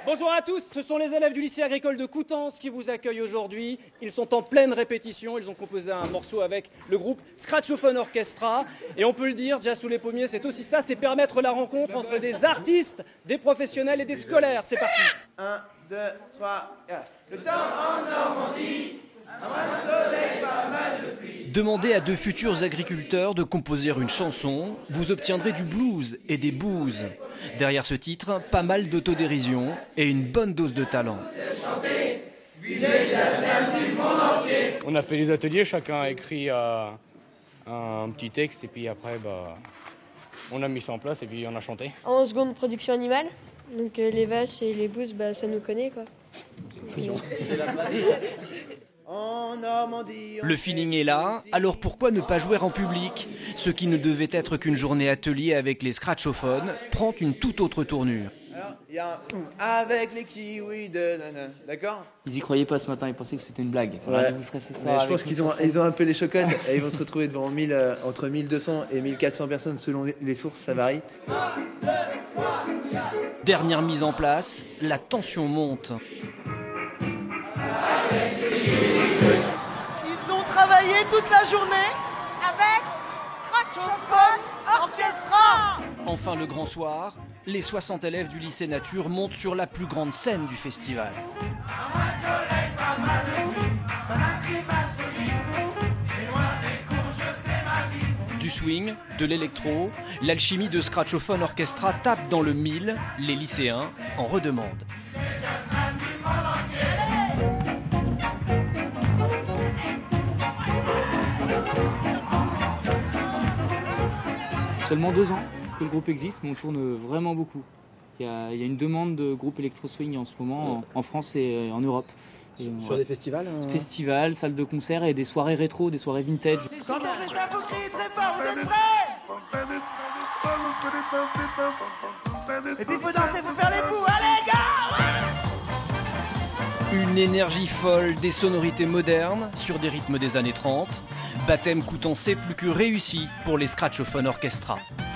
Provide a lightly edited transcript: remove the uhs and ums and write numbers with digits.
Bonjour à tous, ce sont les élèves du lycée agricole de Coutances qui vous accueillent aujourd'hui. Ils sont en pleine répétition, ils ont composé un morceau avec le groupe Scratchophone Orchestra. Et on peut le dire, Jazz sous les pommiers, c'est aussi ça, c'est permettre la rencontre entre des artistes, des professionnels et des scolaires. C'est parti. 1, 2, 3, 4. Le temps en Normandie, un brin de soleil, pas mal de pluie. Demandez à deux futurs agriculteurs de composer une chanson, vous obtiendrez du blues et des booze. Derrière ce titre, pas mal d'autodérision et une bonne dose de talent. On a fait des ateliers, chacun a écrit un petit texte et puis après on a mis ça en place et puis on a chanté. En seconde, production animale. Donc les vaches et les bouses, ça nous connaît quoi. En Normandie, Le feeling est là, alors pourquoi ne pas jouer en public? Ce qui ne devait être qu'une journée atelier avec les scratchophones prend une toute autre tournure. Alors, il y a un avec les kiwis de nana, d'accord? Ils y croyaient pas ce matin, ils pensaient que c'était une blague. Ouais. Vous serez ce soir. Mais je avec pense nous qu'ils ont, sur scène. ils ont un peu les chocottes et ils vont se retrouver devant entre 1200 et 1400 personnes selon les sources, ça varie. Dernière mise en place, la tension monte. Ils ont travaillé toute la journée avec Scratchophone Orchestra. Enfin le grand soir, les 60 élèves du lycée Nature montent sur la plus grande scène du festival. Du swing, de l'électro, l'alchimie de Scratchophone Orchestra tape dans le mille, les lycéens en redemandent. Seulement 2 ans que le groupe existe, mais on tourne vraiment beaucoup. Il y a une demande de groupe électro-swing en ce moment en France et en Europe. Et Sur des festivals festivals, salles de concert et des soirées rétro, des soirées vintage. Quand on fait ça, faut crier très fort, vous êtes prêts? Et puis faut danser, faut faire les fous, allez gars! Une énergie folle, des sonorités modernes sur des rythmes des années 30. Baptême coûtant plus que réussi pour les Scratchophone Orchestra.